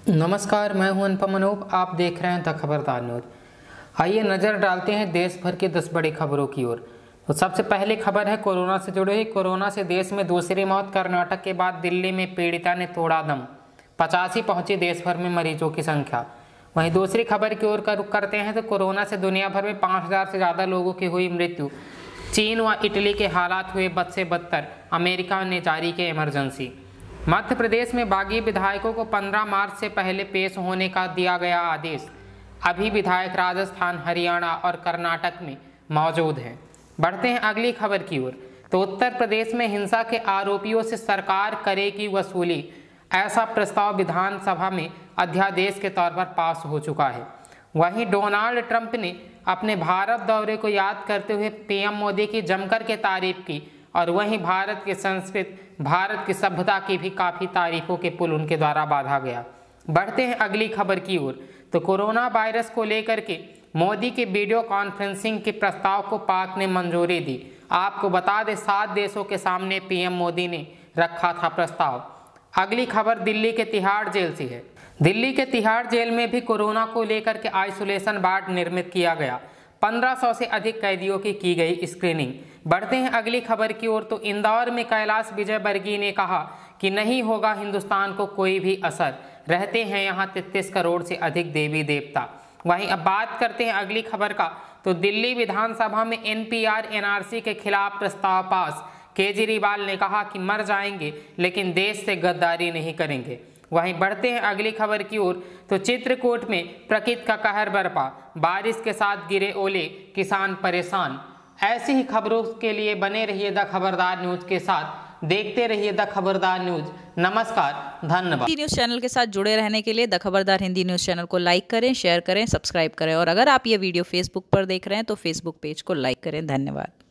नमस्कार, मैं हूं अनुपम अनूप। आप देख रहे हैं द खबरदार न्यूज। आइए नज़र डालते हैं देश भर की 10 बड़ी खबरों की ओर। तो सबसे पहले खबर है कोरोना से जुड़ी हुई। कोरोना से देश में दूसरी मौत। कर्नाटक के बाद दिल्ली में पीड़िता ने तोड़ा दम। 85 पहुंची देश भर में मरीजों की संख्या। वहीं दूसरी खबर की ओर का रुख करते हैं तो कोरोना से दुनिया भर में 5000 से ज़्यादा लोगों की हुई मृत्यु। चीन व इटली के हालात हुए बद से बदतर। अमेरिका ने जारी की इमरजेंसी। मध्य प्रदेश में बागी विधायकों को 15 मार्च से पहले पेश होने का दिया गया आदेश। अभी विधायक राजस्थान, हरियाणा और कर्नाटक में मौजूद हैं। बढ़ते हैं अगली खबर की ओर। तो उत्तर प्रदेश में हिंसा के आरोपियों से सरकार करेगी वसूली। ऐसा प्रस्ताव विधानसभा में अध्यादेश के तौर पर पास हो चुका है। वहीं डोनाल्ड ट्रंप ने अपने भारत दौरे को याद करते हुए पीएम मोदी की जमकर के तारीफ की और वहीं भारत की संस्कृति, भारत की सभ्यता की भी काफ़ी तारीफों के पुल उनके द्वारा बांधा गया। बढ़ते हैं अगली खबर की ओर। तो कोरोना वायरस को लेकर के मोदी के वीडियो कॉन्फ्रेंसिंग के प्रस्ताव को पाक ने मंजूरी दी। आपको बता दें 7 देशों के सामने पीएम मोदी ने रखा था प्रस्ताव। अगली खबर दिल्ली के तिहाड़ जेल से है। दिल्ली के तिहाड़ जेल में भी कोरोना को लेकर के आइसोलेशन वार्ड निर्मित किया गया। 1500 से अधिक कैदियों की गई स्क्रीनिंग। बढ़ते हैं अगली खबर की ओर। तो इंदौर में कैलाश विजयवर्गीय ने कहा कि नहीं होगा हिंदुस्तान को कोई भी असर। रहते हैं यहाँ 33 करोड़ से अधिक देवी देवता। वहीं अब बात करते हैं अगली खबर का। तो दिल्ली विधानसभा में एनपीआर एनआरसी के खिलाफ प्रस्ताव पास। केजरीवाल ने कहा कि मर जाएंगे लेकिन देश से गद्दारी नहीं करेंगे। वहीं बढ़ते हैं अगली खबर की ओर। तो चित्रकूट में प्रकृति का कहर बरपा। बारिश के साथ गिरे ओले, किसान परेशान। ऐसी ही खबरों के लिए बने रहिए द खबरदार न्यूज के साथ। देखते रहिए द खबरदार न्यूज। नमस्कार, धन्यवाद। न्यूज चैनल के साथ जुड़े रहने के लिए the Khabardar Hindi news channel को लाइक करें, शेयर करें, सब्सक्राइब करें और अगर आप ये वीडियो फेसबुक पर देख रहे हैं तो फेसबुक पेज को लाइक करें। धन्यवाद।